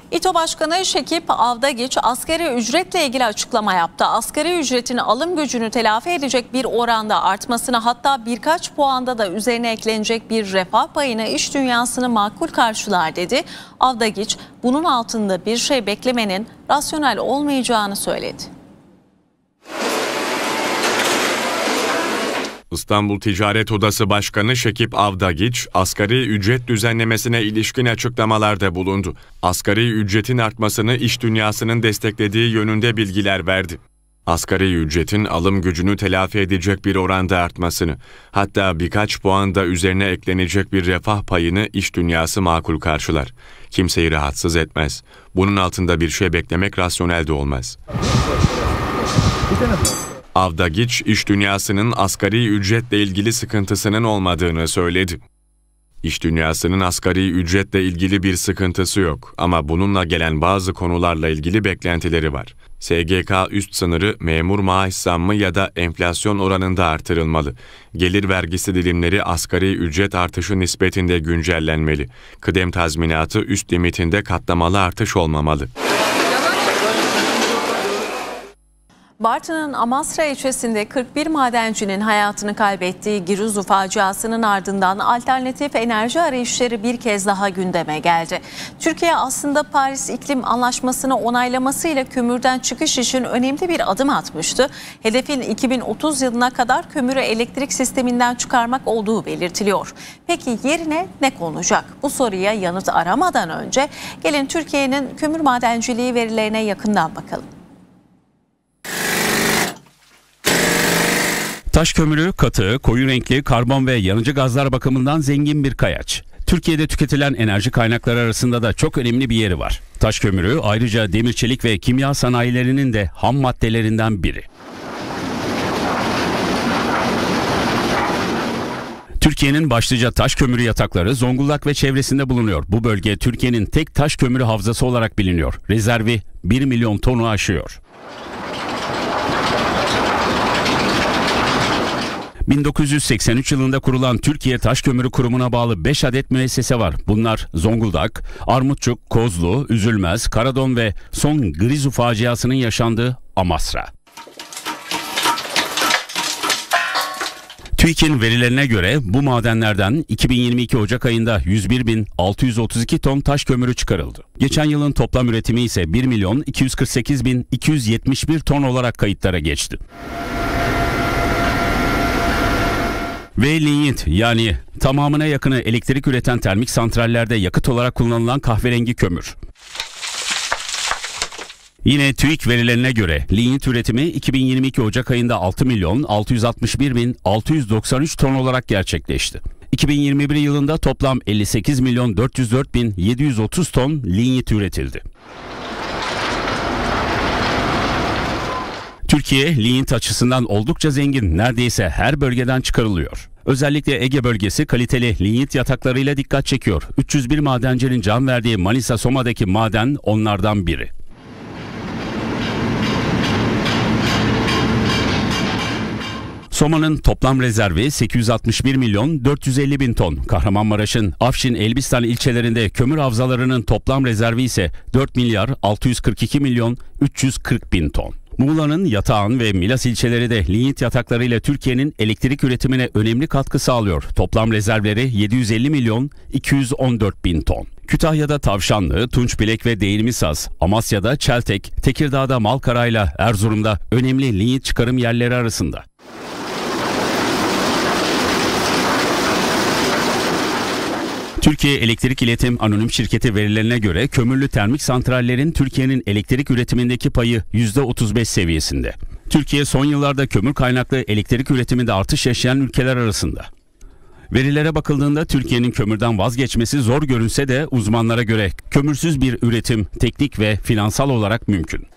İTO Başkanı Şekip Avdagiç asgari ücretle ilgili açıklama yaptı. Asgari ücretin alım gücünü telafi edecek bir oranda artmasını, hatta birkaç puanda da üzerine eklenecek bir refah payını iş dünyasını makul karşılar dedi. Avdagiç bunun altında bir şey beklemenin rasyonel olmayacağını söyledi. İstanbul Ticaret Odası Başkanı Şekip Avdagiç, asgari ücret düzenlemesine ilişkin açıklamalarda bulundu. Asgari ücretin artmasını iş dünyasının desteklediği yönünde bilgiler verdi. Asgari ücretin alım gücünü telafi edecek bir oranda artmasını, hatta birkaç puan da üzerine eklenecek bir refah payını iş dünyası makul karşılar. Kimseyi rahatsız etmez. Bunun altında bir şey beklemek rasyonel de olmaz. Avdagiç, iş dünyasının asgari ücretle ilgili sıkıntısının olmadığını söyledi. İş dünyasının asgari ücretle ilgili bir sıkıntısı yok ama bununla gelen bazı konularla ilgili beklentileri var. SGK üst sınırı memur maaş zammı ya da enflasyon oranında artırılmalı. Gelir vergisi dilimleri asgari ücret artışı nispetinde güncellenmeli. Kıdem tazminatı üst limitinde katlamalı artış olmamalı. Bartın'ın Amasra ilçesinde 41 madencinin hayatını kaybettiği Giruzu faciasının ardından alternatif enerji arayışları bir kez daha gündeme geldi. Türkiye aslında Paris İklim Anlaşması'nı onaylamasıyla kömürden çıkış için önemli bir adım atmıştı. Hedefin 2030 yılına kadar kömürü elektrik sisteminden çıkarmak olduğu belirtiliyor. Peki yerine ne konacak? Bu soruya yanıt aramadan önce gelin Türkiye'nin kömür madenciliği verilerine yakından bakalım. Taş kömürü katı, koyu renkli, karbon ve yanıcı gazlar bakımından zengin bir kayaç. Türkiye'de tüketilen enerji kaynakları arasında da çok önemli bir yeri var. Taş kömürü ayrıca demir, çelik ve kimya sanayilerinin de ham maddelerinden biri. Türkiye'nin başlıca taş kömürü yatakları Zonguldak ve çevresinde bulunuyor. Bu bölge Türkiye'nin tek taş kömürü havzası olarak biliniyor. Rezervi 1 milyon tonu aşıyor. 1983 yılında kurulan Türkiye Taş Kömürü Kurumu'na bağlı 5 adet müessese var. Bunlar Zonguldak, Armutçuk, Kozlu, Üzülmez, Karadon ve son Giruzu faciasının yaşandığı Amasra. TÜİK'in verilerine göre bu madenlerden 2022 Ocak ayında 101.632 ton taş kömürü çıkarıldı. Geçen yılın toplam üretimi ise 1.248.271 ton olarak kayıtlara geçti. Ve lignit, yani tamamına yakını elektrik üreten termik santrallerde yakıt olarak kullanılan kahverengi kömür. Yine TÜİK verilerine göre lignit üretimi 2022 Ocak ayında 6.661.693 ton olarak gerçekleşti. 2021 yılında toplam 58.404.730 ton lignit üretildi. Türkiye, lignit açısından oldukça zengin, neredeyse her bölgeden çıkarılıyor. Özellikle Ege bölgesi kaliteli lignit yataklarıyla dikkat çekiyor. 301 madencinin can verdiği Manisa Soma'daki maden onlardan biri. Soma'nın toplam rezervi 861.450.000 ton. Kahramanmaraş'ın Afşin, Elbistan ilçelerinde kömür havzalarının toplam rezervi ise 4.642.340.000 ton. Muğla'nın Yatağan ve Milas ilçeleri de lignit yataklarıyla Türkiye'nin elektrik üretimine önemli katkı sağlıyor. Toplam rezervleri 750.214.000 ton. Kütahya'da Tavşanlı, Tunçbilek ve Değirmisaz, Amasya'da Çeltek, Tekirdağ'da Malkara'yla Erzurum'da önemli lignit çıkarım yerleri arasında. Türkiye Elektrik İletim Anonim Şirketi verilerine göre kömürlü termik santrallerin Türkiye'nin elektrik üretimindeki payı %35 seviyesinde. Türkiye son yıllarda kömür kaynaklı elektrik üretiminde artış yaşayan ülkeler arasında. Verilere bakıldığında Türkiye'nin kömürden vazgeçmesi zor görünse de uzmanlara göre kömürsüz bir üretim teknik ve finansal olarak mümkün.